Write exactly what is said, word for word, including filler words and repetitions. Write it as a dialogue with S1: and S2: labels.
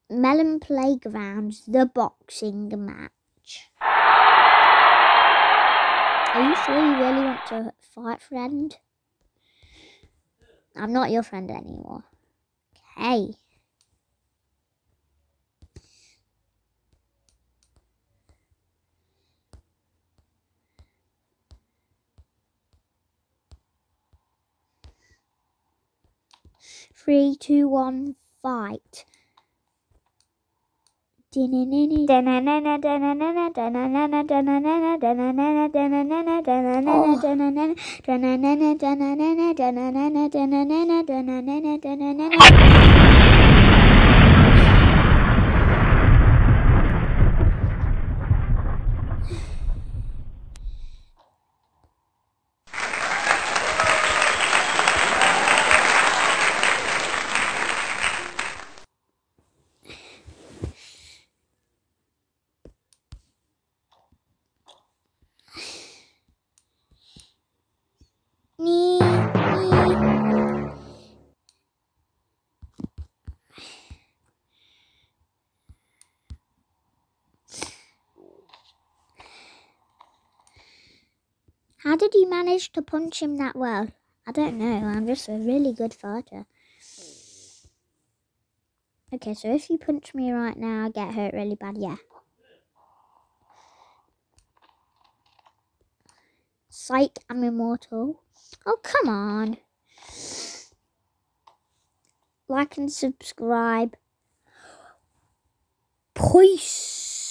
S1: Melon Playgrounds, the boxing match. Are you sure you really want to fight, friend? I'm not your friend anymore. Okay. Three, two, one, fight. How did you manage to punch him that well? I don't know, I'm just a really good fighter. Okay, so if you punch me right now, I get hurt really bad, yeah. Psych, I'm immortal. Oh, come on. Like and subscribe. Peace.